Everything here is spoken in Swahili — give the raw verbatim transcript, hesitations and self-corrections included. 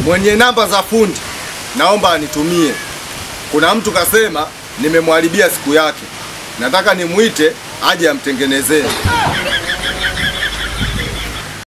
Mwenye namba za fundi naomba anitumie. Kuna mtu kasema nimemharibia siku yake. Nataka nimuite aje amtengenezee.